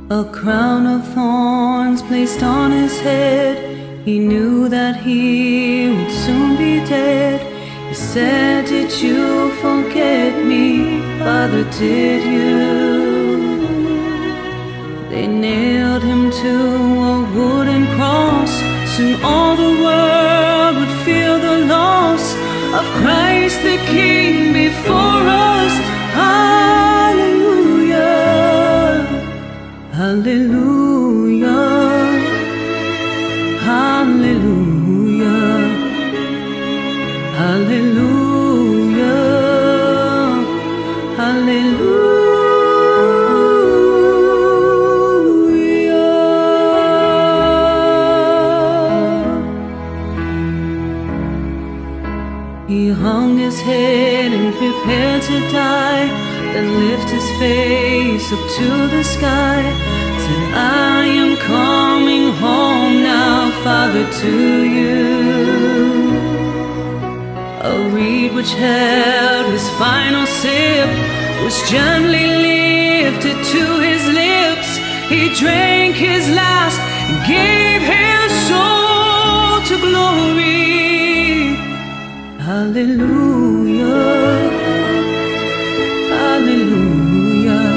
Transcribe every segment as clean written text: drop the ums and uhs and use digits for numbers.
A crown of thorns placed on his head. He knew that he would soon be dead. He said, "Did you forget me, Father, did you?" They nailed him to a wooden cross. Soon all the world would feel the loss of Christ the King before us. Hallelujah, hallelujah, hallelujah, hallelujah, hallelujah. He hung his head and prepared to die, then lift his face up to the sky, said, "I am coming home now, Father, to you." A reed which held his final sip was gently lifted to his lips. He drank his last and gave his soul to glory. Hallelujah, hallelujah,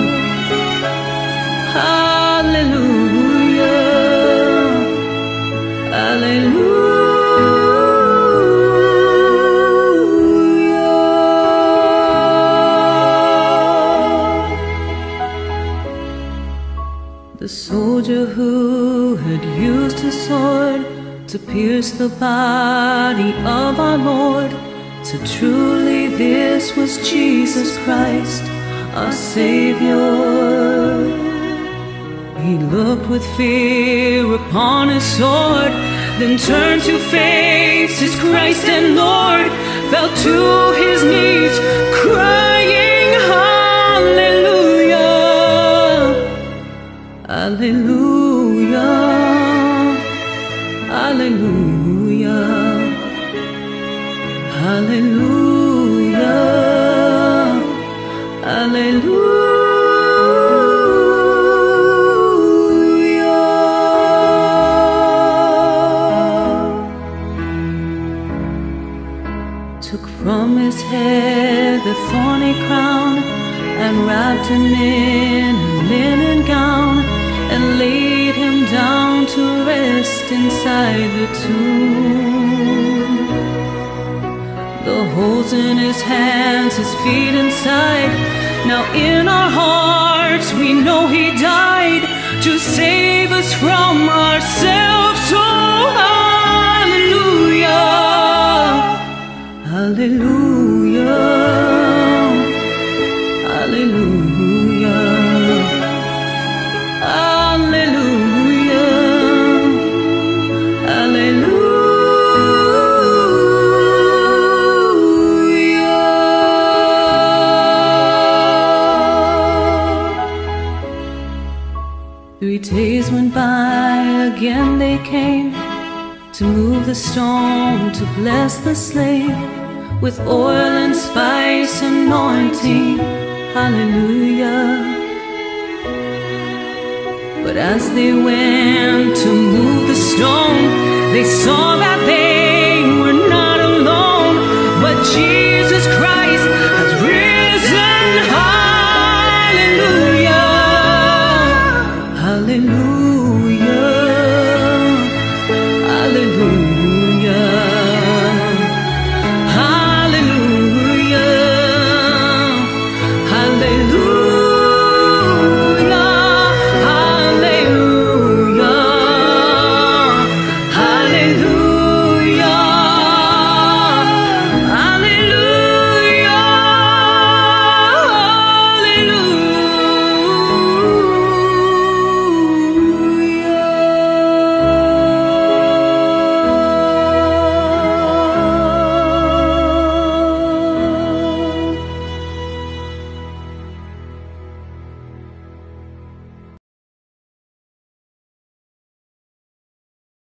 hallelujah, hallelujah. The soldier who had used his sword to pierce the body of our Lord said, "Truly this was Jesus Christ, our Savior." He looked with fear upon his sword, then turned to face his Christ and Lord, fell to his knees, crying, "Hallelujah, hallelujah, hallelujah, hallelujah, hallelujah." Took from his head the thorny crown and wrapped him in a linen gown and laid him down to rest inside the tomb. The holes in his hands, his feet inside. Now in our hearts we know he died to save us from ourselves. Oh, hallelujah, hallelujah, hallelujah, hallelujah, hallelujah. Three days went by, again they came to move the stone, to bless the slain with oil and spice anointing. Hallelujah. But as they went to move the stone, they saw that they